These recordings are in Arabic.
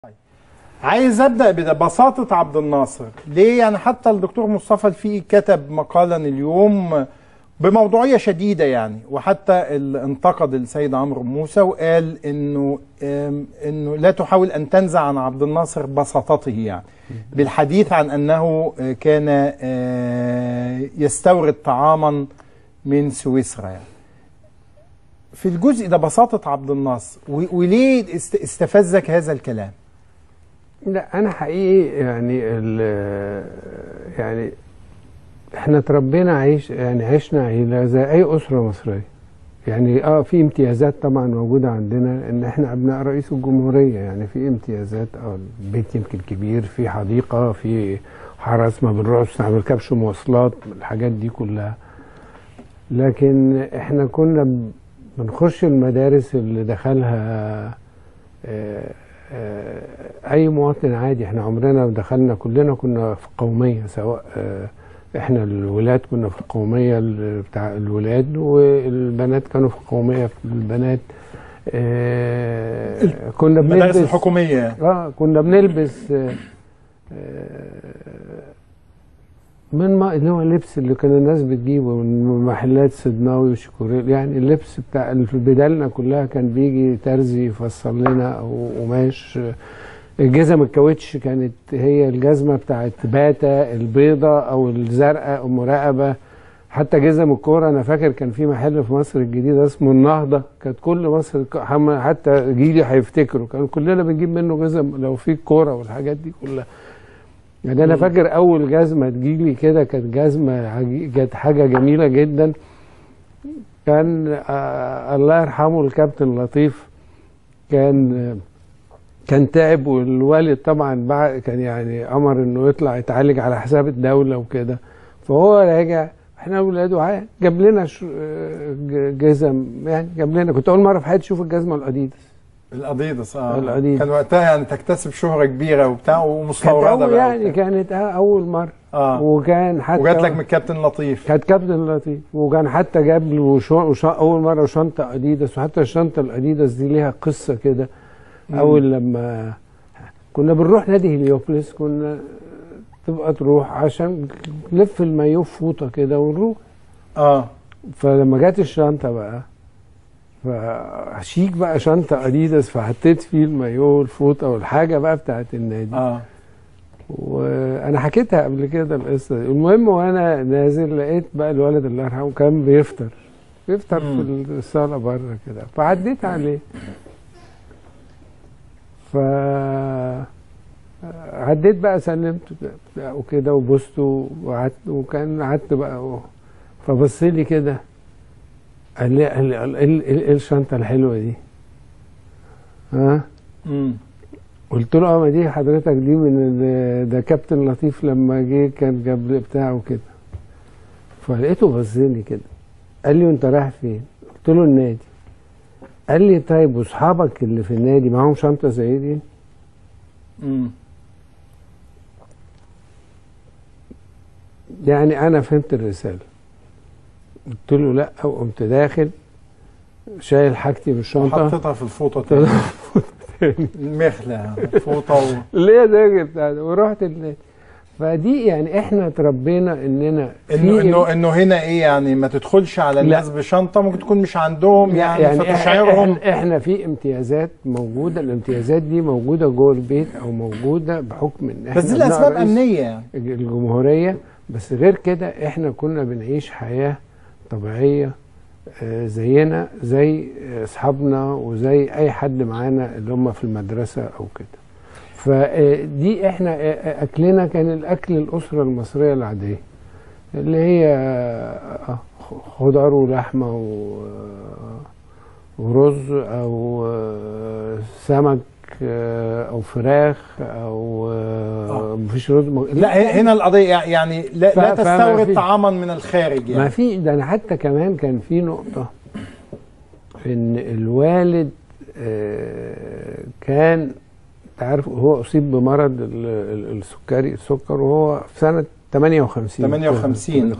عايز ابدا ببساطه عبد الناصر ليه. يعني حتى الدكتور مصطفى الفقي كتب مقالا اليوم بموضوعيه شديده يعني، وحتى انتقد السيد عمرو موسى وقال انه لا تحاول ان تنزع عن عبد الناصر بساطته، يعني بالحديث عن انه كان يستورد طعاما من سويسرا. يعني في الجزء ده بساطه عبد الناصر، وليه استفزك هذا الكلام؟ لا انا حقيقي يعني احنا اتربينا عشنا عيله زي اي اسره مصريه. يعني في امتيازات طبعا موجوده عندنا ان احنا ابناء رئيس الجمهوريه، يعني في امتيازات. البيت يمكن كبير، في حديقه، في حرس، ما بنروحش ما بنركبش مواصلات، الحاجات دي كلها. لكن احنا كنا بنخش المدارس اللي دخلها اي مواطن عادي. احنا عمرنا دخلنا، كلنا كنا في قوميه، سواء احنا الولاد كنا في القوميه بتاع الولاد، والبنات كانوا في القوميه في البنات. كنا بنلبس المدارس الحكوميه. كنا بنلبس من اللي هو اللبس اللي كان الناس بتجيبه من محلات صدناوي وشيكوريل. يعني اللبس بتاع بدلنا كلها كان بيجي ترزي يفصل لنا، او قماش. الجزم الكاوتش كانت هي الجزمه بتاعت باتا البيضه او الزرقاء ام رقبه. حتى جزم الكوره انا فاكر كان في محل في مصر الجديده اسمه النهضه، كانت كل مصر حتى جيلي هيفتكروا كان كلنا بنجيب منه جزم لو في الكوره والحاجات دي كلها. يعني انا فاكر اول جزمه تجيلي كده كانت كانت حاجه جميله جدا. كان الله يرحمه الكابتن لطيف كان تعب، والوالد طبعا كان يعني امر انه يطلع يتعالج على حساب الدوله وكده. فهو راجع احنا اولاده جاب لنا جزم. يعني جاب لنا، كنت اول مره في حياتي اشوف الجزمه الاديداس. الاديداس كان وقتها يعني تكتسب شهره كبيره وبتاع ومستورده بقى. يعني كانت اول مره. وكان حتى وجات لك من الكابتن لطيف. كانت كابتن لطيف، وكان حتى جاب لي اول مره شنطه اديداس. وحتى الشنطه الاديداس دي ليها قصه كده. اول لما كنا بنروح نادي هليوبوليس، كنا تبقى تروح عشان نلف المايوه في فوطه كده ونروح. فلما جت الشنطه بقى فشيك بقى، شنطه اديداس، فحطيت فيه المايوه والفوطه والحاجه بقى بتاعت النادي. وانا حكيتها قبل كده القصه دي. المهم وانا نازل لقيت بقى الولد الله يرحمه كان بيفطر في الصاله بره كده، فعديت عليه. عديت بقى سلمت وكده وبوسته وقعدت، وكان قعدت بقى. فبص لي كده قال لي ايه الشنطه الحلوه دي؟ قلت له ما دي حضرتك دي من ده كابتن لطيف لما جه كان جاب لي بتاعه وكده. فلقيته بص لي كده قال لي وانت رايح فين؟ قلت له النادي. قال لي طيب واصحابك اللي في النادي معاهم شنطه زي دي؟ يعني انا فهمت الرساله. قلت له لا، وقمت داخل شايل حاجتي من الشنطه وحطيتها في الفوطه تاني. المخله فوطه اللي هي زي بتاعتي، ورحت النادي. فدي يعني احنا اتربينا اننا انه هنا ايه، يعني ما تدخلش على الناس بشنطه ممكن تكون مش عندهم، يعني فتشعرهم. احنا في امتيازات موجوده، الامتيازات دي موجوده جوه البيت او موجوده بحكم ان احنا بس دي لاسباب امنيه يعني الجمهوريه. بس غير كده احنا كنا بنعيش حياه طبيعيه زينا زي اصحابنا وزي اي حد معانا اللي هم في المدرسه او كده. فدي احنا اكلنا كان الاكل الاسره المصريه العاديه اللي هي خضار ولحمه ورز او سمك او فراخ او مفيش رز. لا هنا القضيه يعني لا تستورد طعاما من الخارج. يعني ما في ده. انا حتى كمان كان في نقطه ان الوالد كان عارف هو اصيب بمرض السكر وهو في سنه 58.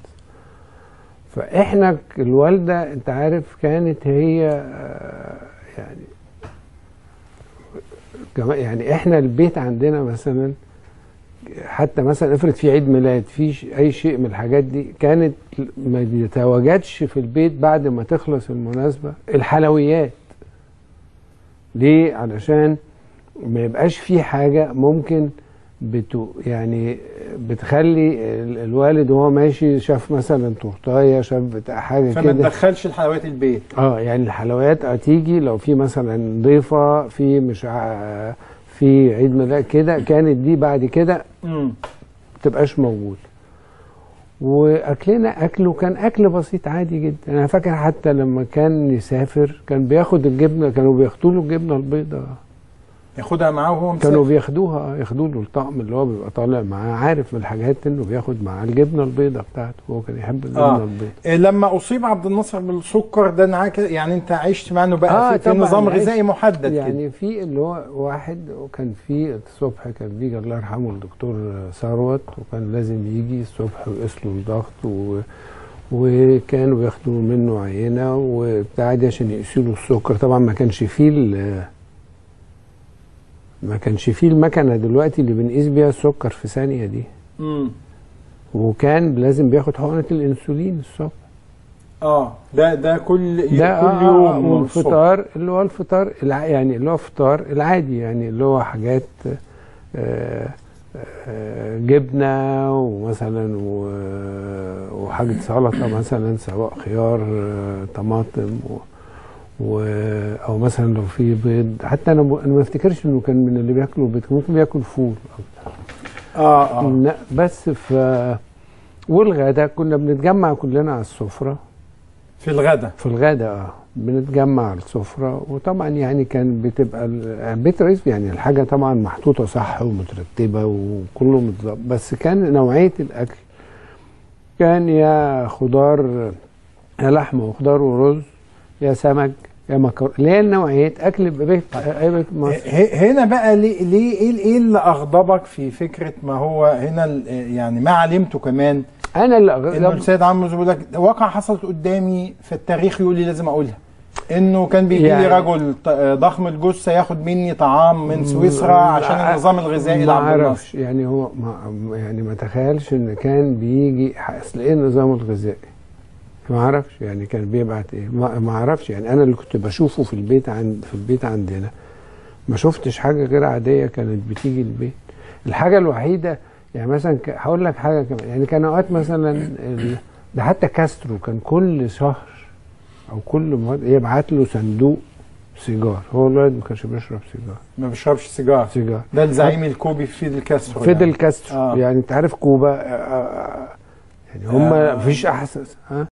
فاحنا الوالده انت عارف كانت هي يعني يعني احنا البيت عندنا مثلا، حتى مثلا افرض في عيد ميلاد، في اي شيء من الحاجات دي، كانت ما بيتواجدش في البيت بعد ما تخلص المناسبة الحلويات. ليه؟ علشان ما يبقاش في حاجة ممكن يعني بتخلي الوالد وهو ماشي شاف مثلا تورتايه، شاف بتاع حاجه كده، فما تدخلش الحلويات البيت. يعني الحلويات هتيجي لو في مثلا ضيفه، في مش في عيد ميلاد كده، كانت دي بعد كده تبقاش موجود. واكلنا اكله كان اكل بسيط عادي جدا. انا فاكر حتى لما كان يسافر كان بياخد الجبنه، كانوا بياخدوا له الجبنه البيضاء، ياخدها معاه وهو مسافر. كانوا ياخدوا له الطقم اللي هو بيبقى طالع معاه، عارف من الحاجات انه بياخد معاه الجبنه البيضاء بتاعته، هو كان يحب الجبنه البيضاء. لما اصيب عبد الناصر بالسكر ده يعني انت عشت معاه انه بقى في نظام غذائي محدد يعني كده. في اللي هو واحد، وكان في الصبح كان بيجي الله يرحمه الدكتور ثروت، وكان لازم يجي الصبح ويقيس له الضغط وكانوا بياخدوا منه عينه وبتاع دي عشان يقيسوا له السكر. طبعا ما كانش فيه المكنه دلوقتي اللي بنقيس بيها السكر في ثانيه دي. وكان لازم بياخد حقنه الانسولين الصبح. ده كل يوم. والفطار اللي هو الفطار يعني اللي هو فطار العادي، يعني اللي هو حاجات جبنه ومثلا وحاجه سلطه مثلا، سواء خيار طماطم او مثلا لو في بيض. حتى انا ما افتكرش انه كان من اللي بياكلوا بيض، ممكن بياكل فول بس والغدا كنا بنتجمع كلنا على السفره. في الغدا بنتجمع على السفره. وطبعا يعني كان بتبقى بيت رئيس، يعني الحاجه طبعا محطوطه صح ومترتبه وكله متظبط، بس كان نوعيه الاكل كان يا خضار، يا لحمه وخضار ورز، يا سمك، يا مكرونه، اللي هي نوعيه اكل بيت مصر. هنا بقى ليه ايه اللي اغضبك في فكره؟ ما هو هنا يعني ما علمته كمان انا اللي انه السيد عمرو بيقول لك واقعه حصلت قدامي في التاريخ، يقول لي لازم اقولها، انه كان بيجي لي رجل ضخم الجثه ياخد مني طعام من سويسرا عشان النظام الغذائي لعبد الناصر. يعني هو ما تخيلش ان كان بيجي اصل ايه النظام الغذائي، ما اعرفش يعني كان بيبعت ايه، ما اعرفش. يعني انا اللي كنت بشوفه في البيت عندنا ما شفتش حاجه غير عاديه كانت بتيجي البيت. الحاجه الوحيده يعني مثلا هقول لك حاجه كمان، يعني كان اوقات مثلا ده حتى كاسترو كان كل شهر او كل يبعت له صندوق سيجار. هو الولد ما كانش بيشرب سيجار، ما بيشربش سيجار. ده الزعيم الكوبي فيدل كاسترو. يعني انت عارف كوبا، يعني هم مفيش احسن